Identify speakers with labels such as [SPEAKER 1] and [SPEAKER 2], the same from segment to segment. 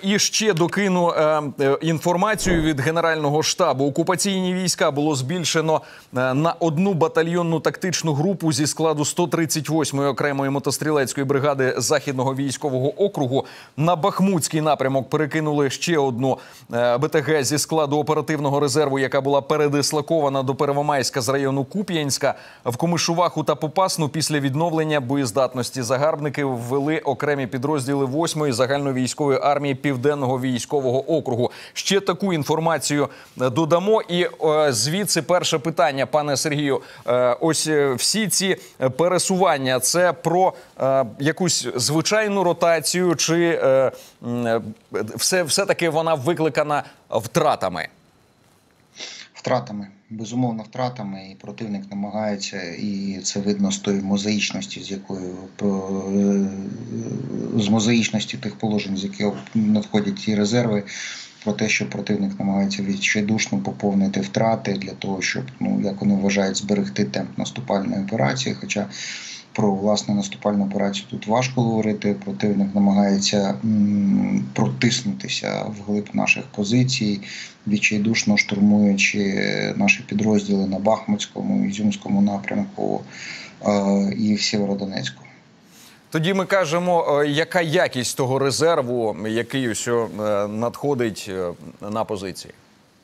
[SPEAKER 1] І ще докину інформацію від Генерального штабу. Окупаційні війська було збільшено на одну батальйонну тактичну групу зі складу 138-ї окремої мотострілецької бригади Західного військового округу. На Бахмутський напрямок перекинули ще одну БТГ зі складу оперативного резерву, яка була передислокована до Первомайська з району Куп'янська. В Комишуваху та Попасну після відновлення боєздатності загарбники ввели окремі підрозділи 8-ї загальновійськової армії Південного військового округу. Ще таку інформацію додамо. І звідси перше питання, пане Сергію. Ось всі ці пересування – це про якусь звичайну ротацію чи все-таки вона викликана втратами?
[SPEAKER 2] Втратами. Безумовно, втратами. І противник намагається, і це видно з тої мозаїчності, з мозаїчності тих положень, з яких надходять ті резерви, про те, що противник намагається відчайдушно поповнити втрати для того, щоб, як вони вважають, зберегти темп наступальної операції. Хоча про власне наступальну операцію тут важко говорити. Противник намагається протиснутися вглиб наших позицій, відчайдушно штурмуючи наші підрозділи на Бахмутському, Ізюмському напрямку і в Сєвєродонецьку.
[SPEAKER 1] Тоді ми кажемо, яка якість того резерву, який ось надходить на позиції?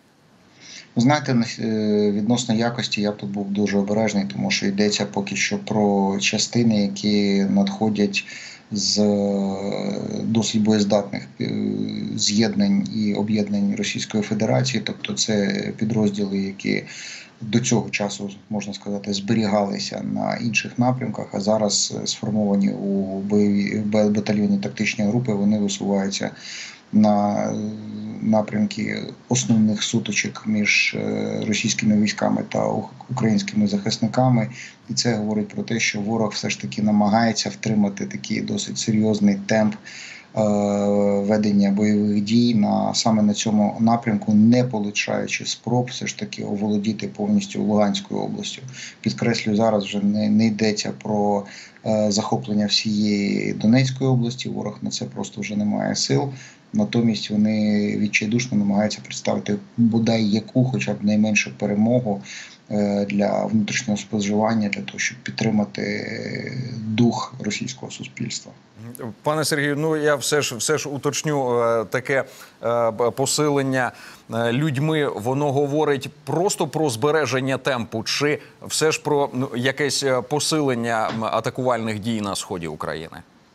[SPEAKER 2] Ви знаєте, відносно якості я б тут був дуже обережний, тому що йдеться поки що про частини, які надходять з досить боєздатних з'єднань і об'єднань Російської Федерації. Тобто це підрозділи, які до цього часу, можна сказати, зберігалися на інших напрямках, а зараз сформовані у батальйонні тактичні групи, вони висуваються на напрямки основних сутичок між російськими військами та українськими захисниками. І це говорить про те, що ворог все ж таки намагається втримати такий досить серйозний темп ведення бойових дій саме на цьому напрямку, не получаючи спроб все ж таки оволодіти повністю Луганською областю. Підкреслюю, зараз вже не йдеться про захоплення всієї Донецької області, ворог на це просто вже не має сил. Натомість вони відчайдушно намагаються представити бодай яку, хоча б найменшу перемогу для внутрішнього споживання, для того, щоб підтримати дух російського суспільства.
[SPEAKER 1] Пане Сергію, я все ж уточню, таке посилення людьми, воно говорить просто про збереження темпу, чи все ж про якесь посилення атакувальних дій на сході України?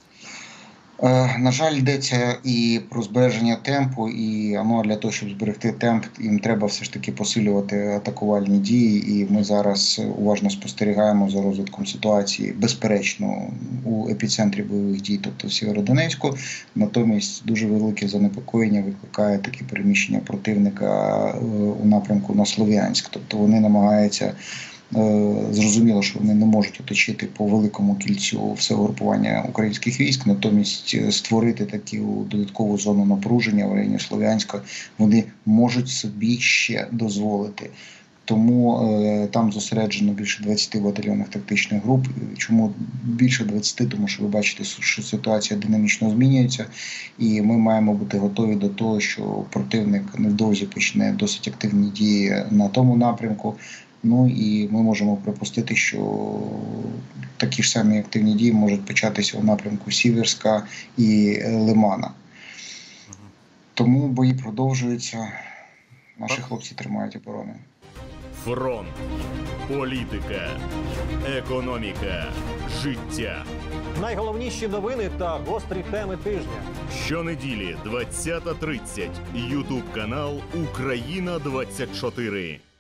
[SPEAKER 2] На жаль, йдеться і про збереження темпу, і для того, щоб зберегти темп, їм треба все ж таки посилювати атакувальні дії, і ми зараз уважно спостерігаємо за розвитком ситуації, безперечно, у епіцентрі бойових дій, тобто в Сєвєродонецьку. Натомість дуже велике занепокоєння викликає таке переміщення противника у напрямку на Слов'янськ. Тобто вони намагаються, зрозуміло, що вони не можуть оточити по великому кільцю все угрупування українських військ, натомість створити таку додаткову зону напруження в районі Слов'янська вони можуть собі ще дозволити. Тому там зосереджено більше 20 батальйонних тактичних груп. Чому більше 20? Тому що ви бачите, що ситуація динамічно змінюється, і ми маємо бути готові до того, що противник невдовзі почне досить активні дії на тому напрямку. І ми можемо припустити, що такі ж самі активні дії можуть початися у напрямку Сіверська і Лимана. Тому бої продовжуються, наші хлопці тримають оборону.
[SPEAKER 3] Фронт, політика, економіка, життя.
[SPEAKER 4] Найголовніші новини та гострі теми тижня.
[SPEAKER 3] Щонеділі 20:30. Ютуб канал Україна 24.